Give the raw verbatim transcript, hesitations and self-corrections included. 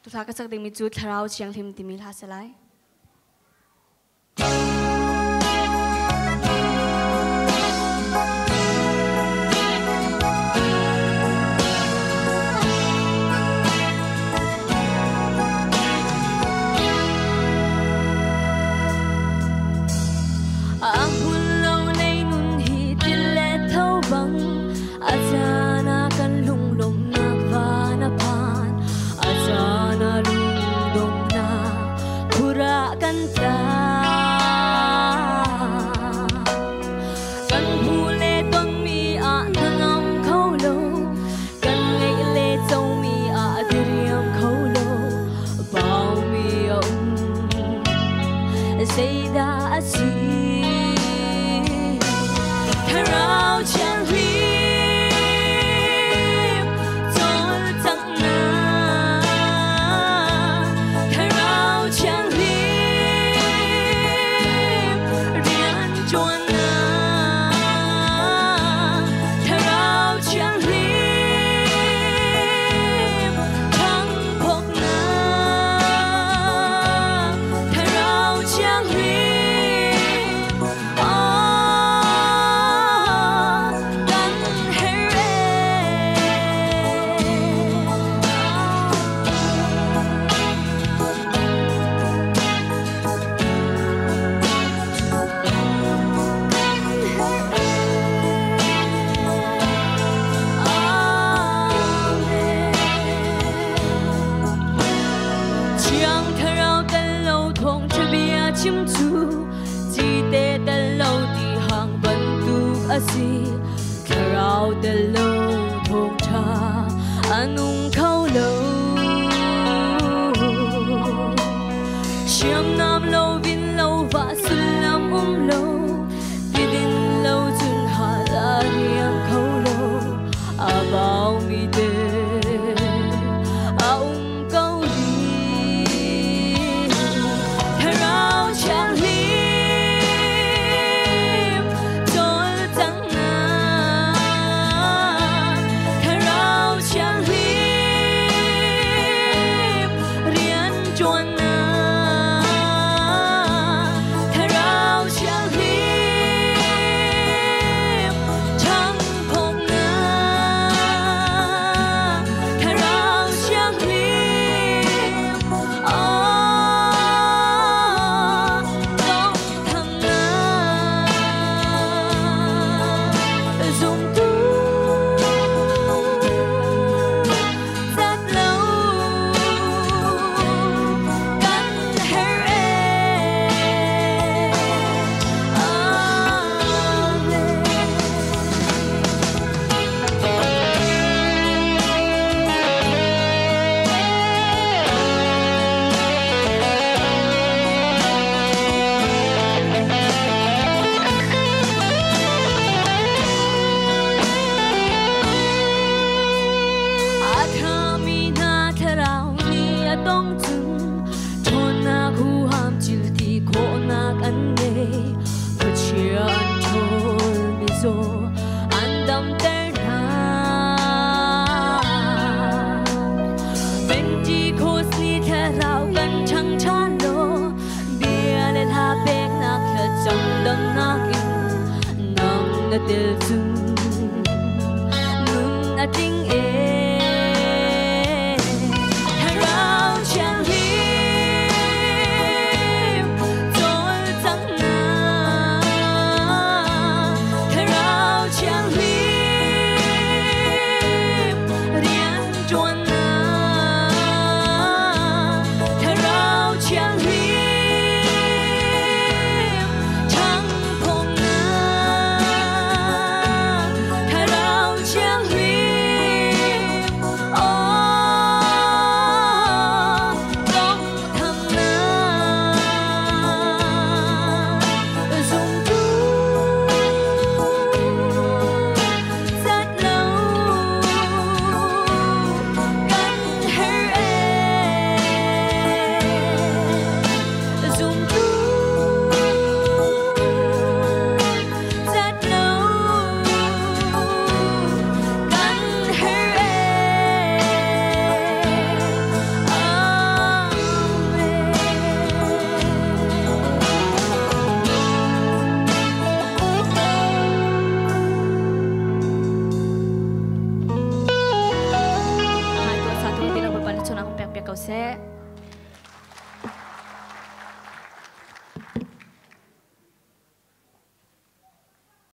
tu thà cái sắc tình mi chu tharau chiang thim ti mi la salai say đã gì thay rau chẳng liêm gió chẳng na thay rau chẳng liêm riêng chuan na thay rau chẳng liêm thăng phúc na thay rau chẳng chim chu chỉ để đến lâu đi hàng vẫn tu asi kharao đến lâu thong cha anung khâu lâu xiêm nam lâu vin lâu và xuân nam um lâu vidin lâu chun hà la riêng khâu lâu à bao mi đê à um câu chẳng liêm trôi chẳng na thay rau chẳng liêm riêng chuan na thay rau chẳng liêm chẳng phúc na thay rau chẳng liêm đông chừng thôn na khu ham chịu thì khổ na ăn nề, bữa chiều ăn thôn mi rồi.